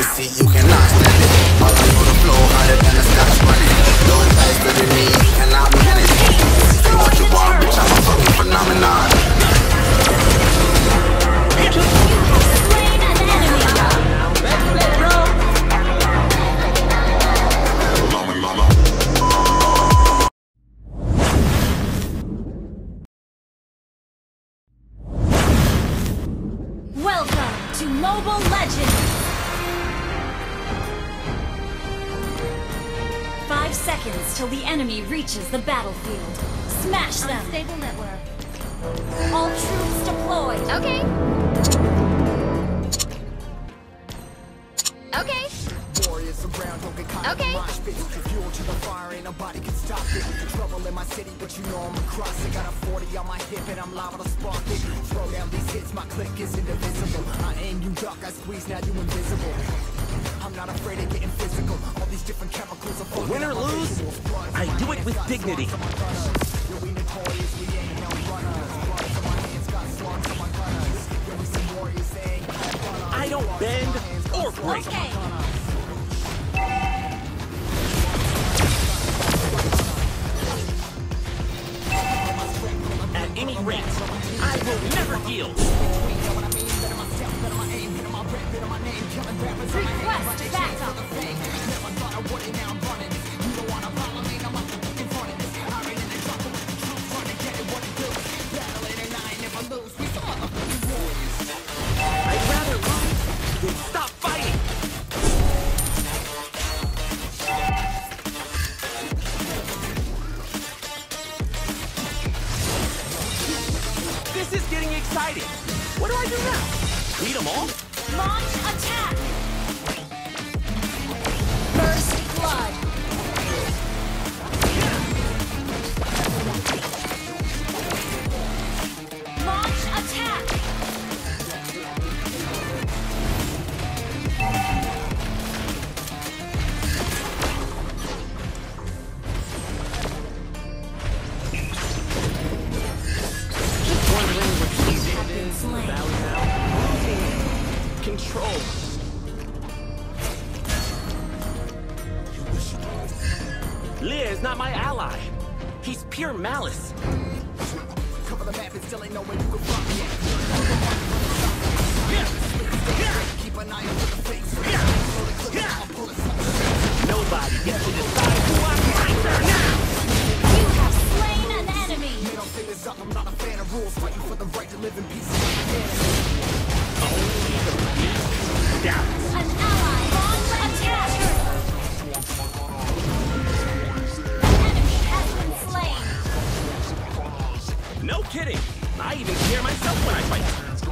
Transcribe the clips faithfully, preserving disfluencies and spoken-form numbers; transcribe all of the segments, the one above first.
the seat, you cannot stand it. All I know the flow harder than a Scotch bunny. Going faster than me, you cannot manage. Say what you want, bitch, I'm a fucking phenomenon. Welcome to Mobile Legends! Five seconds till the enemy reaches the battlefield. Smash them! Unstable network. All troops deployed! Okay. Okay. Warriors around, don't get caught Okay. in my spit. Fuel to the fire, ain't nobody can stop it. Trouble in my city, but you know I'm across it. Got a forty on my hip and I'm liable to spark it. Throw down these hits, my click is indivisible. I aim, you duck, I squeeze, now you invisible. I'm not afraid of getting physical. All these different chemicals are fucking Win or up my lose, visuals. I do it with dignity. Yeah, we notorious, we ain't no runners. Bloods on my hands, got slugs on my gunners. Yeah, we some warriors, they ain't no runners. I don't bend or break. Okay. At any rate, I will never yield. Request backup! I'd rather lose than stop fighting. This is getting exciting. What do I do now? Beat them all? Launch attack! First blood! Launch attack! Wondering what she did is slain. valley now. Control. Leah is not my ally. He's pure malice. Cover the map and still ain't no way you can find me. Keep an eye out for the fakes. Nobody gets to decide who I'm after now. You have slain an enemy! Man, I'm figures up, I'm not a fan of rules. Fighting for the right to live in peace. Only the beast doubts. An ally launch attack! An enemy has been slain! No kidding. I even scare myself when I fight.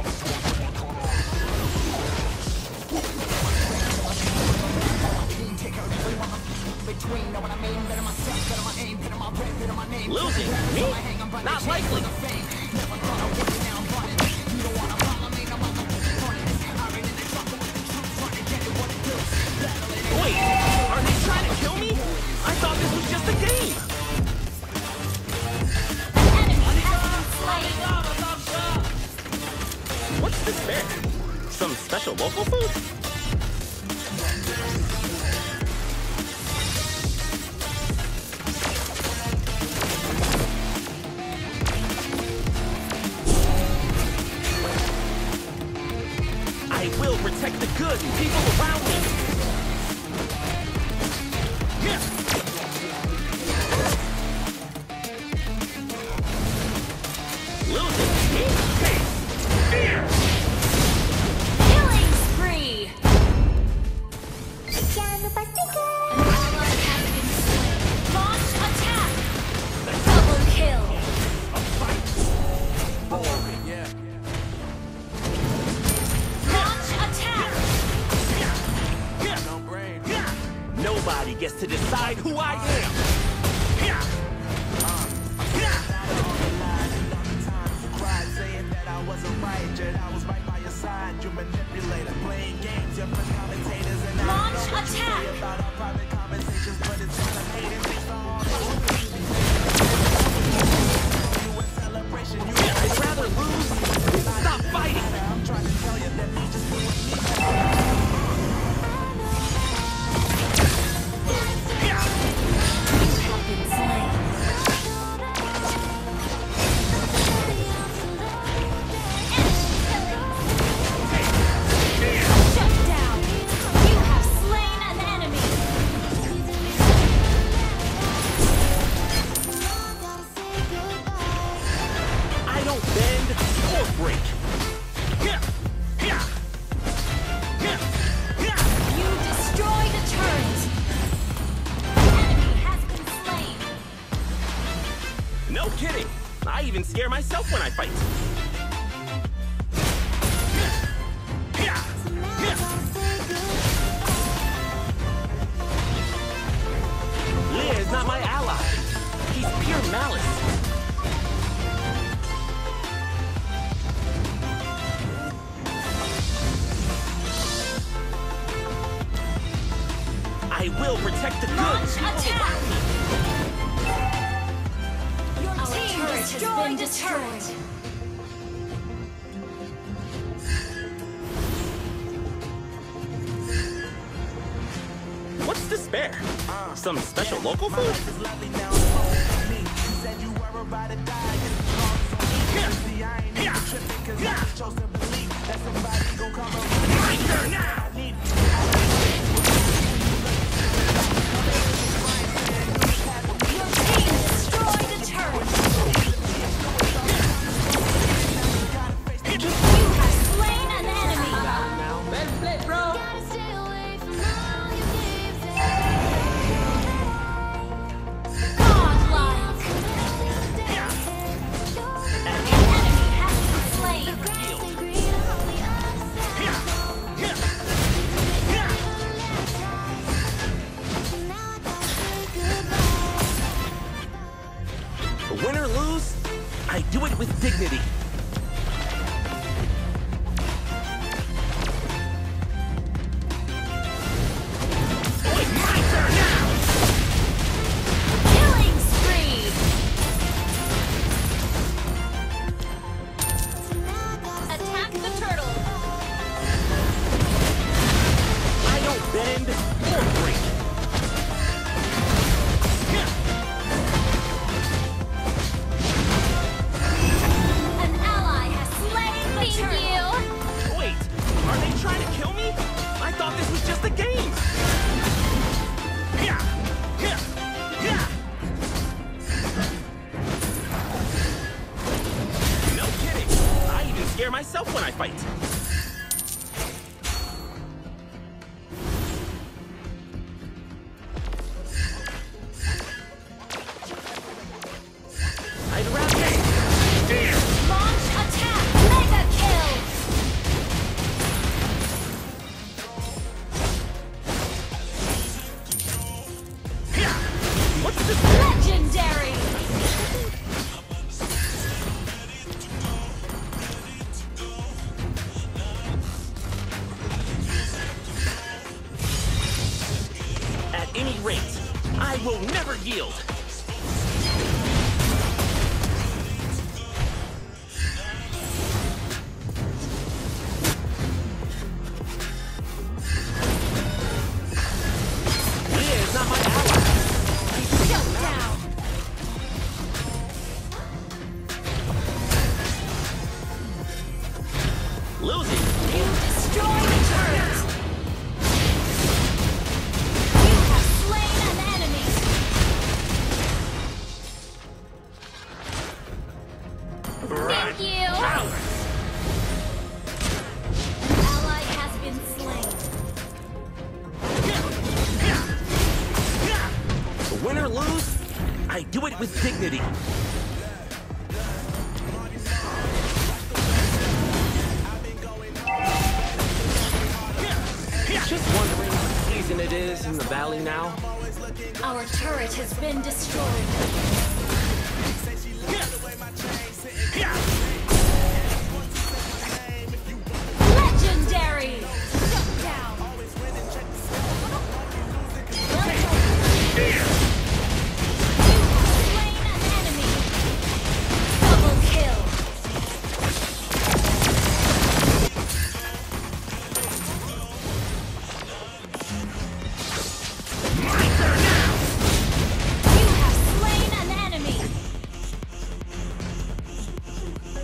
Between, know what I mean? Better myself, better my aim, better my rep, better my name. Losing? Me? Not likely. Never thought I would be now I'm running. You don't wanna follow me, no mother running. I ran in the trouble with the troops, running, get it what it do. Wait, are they trying to kill me? I thought this was just a game. An enemy has been slain! What's this bear? Some special local food? I will protect the good and people around me. Yeah. Losing me? Fear! Killing spree! An ally has been slain. Launch attack! Double kill! Launch attack! Nobody gets to decide who I am. Saying that I wasn't right, Jed, I was right by your side. You manipulator, playing games, you're for commentators, and I Launch know what you say attack! about our private conversations, but it's all I hate and it's all you a celebration. You I'd rather lose than stop fighting. I'm trying to tell you that me just doing me. I even scare myself when I fight. Leah is not my ally. He's pure malice. I will protect the good. Launch attack! Your Our team turret has destroyed been a destroyed. turret. What's to spare? Some special local food? Your team destroyed a turret. You have slain an enemy. Gotta stay away from all your games and Godlike. An enemy has been slain. grass ain't green on the other side. Now I gotta say goodbye. Win or lose, I do it with dignity. Killing spree. Attack the turtle. I don't bend or break. An ally has slain the turtle. Wait, are they trying to kill me? I thought this was just a game. Yeah, yeah, yeah. No kidding. I even scare myself when I fight. I'd rather. Launch attack. Mega kill. Yeah. What's this? Legendary. At any rate, I will never yield. Leah is not my ally. Shut down. Losing. You destroyed a turret. You have slain an enemy. Thank you. An ally has been slain. Win or lose, I do it with dignity. Just wondering what season it is in the valley now. Our turret has been destroyed. Legendary. Shut down. You have slain an enemy. Double kill. You have slain an enemy.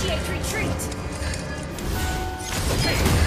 Initiate retreat. Hey,